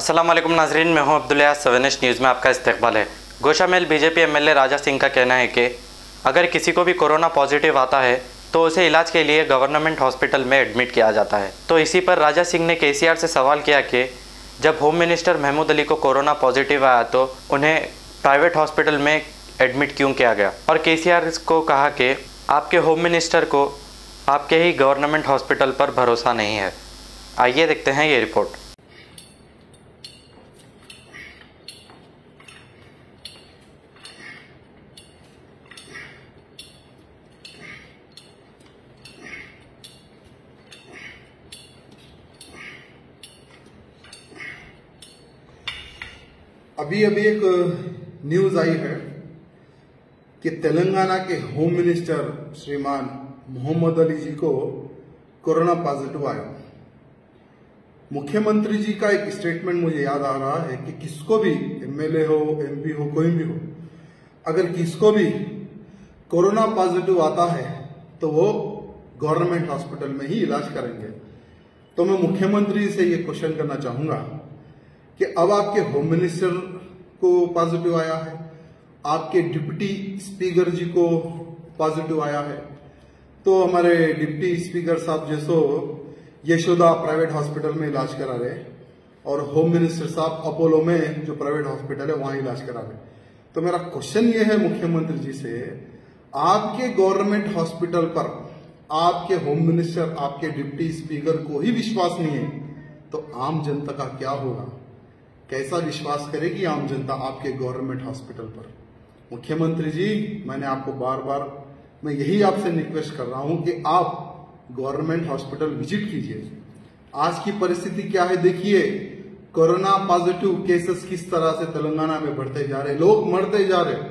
अस्सलाम वालेकुम नाजरीन, मैं हूं अब्दुल्ला। 7H न्यूज़ में आपका इस्तकबाल है। गोशामेल बीजेपी एमएलए राजा सिंह का कहना है कि अगर किसी को भी कोरोना पॉजिटिव आता है तो उसे इलाज के लिए गवर्नमेंट हॉस्पिटल में एडमिट किया जाता है। तो इसी पर राजा सिंह ने केसीआर से सवाल किया कि जब होम मिनिस्टर महमूद अली को कोरोना पॉजिटिव आया तो उन्हें प्राइवेट हॉस्पिटल में एडमिट क्यों किया गया, और केसीआर को कहा कि आपके होम मिनिस्टर को आपके ही गवर्नमेंट हॉस्पिटल पर भरोसा नहीं है। आइए देखते हैं ये रिपोर्ट। अभी एक न्यूज आई है कि तेलंगाना के होम मिनिस्टर श्रीमान मोहम्मद अली जी को कोरोना पॉजिटिव आया। मुख्यमंत्री जी का एक स्टेटमेंट मुझे याद आ रहा है कि किसको भी, एमएलए हो, एमपी हो, कोई भी हो, अगर किसको भी कोरोना पॉजिटिव आता है तो वो गवर्नमेंट हॉस्पिटल में ही इलाज करेंगे। तो मैं मुख्यमंत्री से ये क्वेश्चन करना चाहूंगा कि अब आपके होम मिनिस्टर को पॉजिटिव आया है, आपके डिप्टी स्पीकर जी को पॉजिटिव आया है, तो हमारे डिप्टी स्पीकर साहब जैसो यशोदा प्राइवेट हॉस्पिटल में इलाज करा रहे और होम मिनिस्टर साहब अपोलो में जो प्राइवेट हॉस्पिटल है वहां इलाज करा रहे। तो मेरा क्वेश्चन ये है मुख्यमंत्री जी से, आपके गवर्नमेंट हॉस्पिटल पर आपके होम मिनिस्टर, आपके डिप्टी स्पीकर को ही विश्वास नहीं है तो आम जनता का क्या होगा? कैसा विश्वास करेगी आम जनता आपके गवर्नमेंट हॉस्पिटल पर? मुख्यमंत्री जी, मैंने आपको बार बार मैं यही आपसे रिक्वेस्ट कर रहा हूं कि आप गवर्नमेंट हॉस्पिटल विजिट कीजिए। आज की परिस्थिति क्या है देखिए, कोरोना पॉजिटिव केसेस किस तरह से तेलंगाना में बढ़ते जा रहे, लोग मरते जा रहे,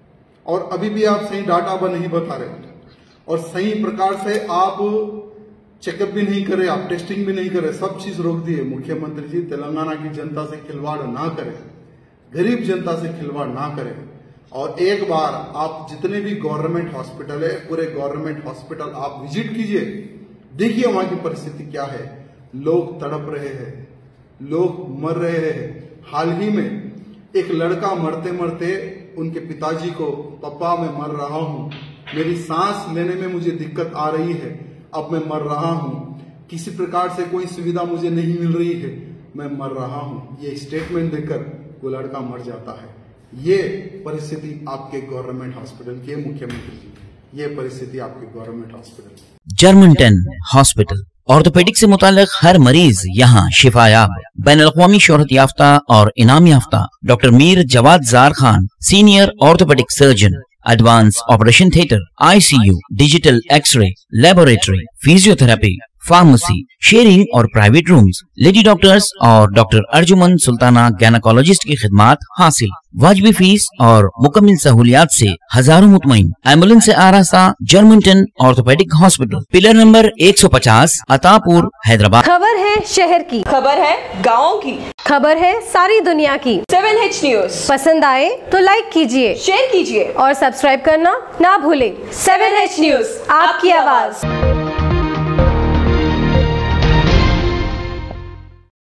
और अभी भी आप सही डाटा नहीं बता रहे और सही प्रकार से आप चेकअप भी नहीं करे, आप टेस्टिंग भी नहीं करे, सब चीज रोक दिए। मुख्यमंत्री जी, तेलंगाना की जनता से खिलवाड़ ना करें, गरीब जनता से खिलवाड़ ना करें, और एक बार आप जितने भी गवर्नमेंट हॉस्पिटल है, पूरे गवर्नमेंट हॉस्पिटल आप विजिट कीजिए, देखिए वहां की परिस्थिति क्या है। लोग तड़प रहे हैं, लोग मर रहे हैं। हाल ही में एक लड़का मरते मरते उनके पिताजी को, पापा मैं मर रहा हूं, मेरी सांस लेने में मुझे दिक्कत आ रही है, अब मैं मर रहा हूं, किसी प्रकार से कोई सुविधा मुझे नहीं मिल रही है, मैं मर रहा हूं, ये स्टेटमेंट देकर वो लड़का मर जाता है। ये परिस्थिति आपके गवर्नमेंट हॉस्पिटल की है मुख्यमंत्री जी, ये परिस्थिति आपके government hospital. Germanten hospital orthopaedic से मुताल्लिक हर मरीज यहाँ शिफायाब। बैनुल-अक़वामी शोहरत याफ्ता और इनाम याफ्ता doctor Mir Jawad Jar Khan, senior orthopaedic surgeon, advance operation theatre, ICU, digital x ray, laboratory, physiotherapy, pharmacy, sharing और प्राइवेट रूम्स, लेडी डॉक्टर्स और डॉक्टर अर्जुमन सुल्ताना गैनाकोलॉजिस्ट की खिदमात हासिल। वाजिबी फीस और मुकम्मल सहूलियात से हजारों मुतमईन। एम्बुलेंस से आरास्ता Germanten orthopaedic hospital, pillar number 150, Attapur, Hyderabad. खबर है शहर की, खबर है गाँव की, खबर है सारी दुनिया की। 7H न्यूज़ पसंद आए तो लाइक कीजिए, शेयर कीजिए और सब्सक्राइब करना ना भूलें। 7H न्यूज़, आपकी आवाज।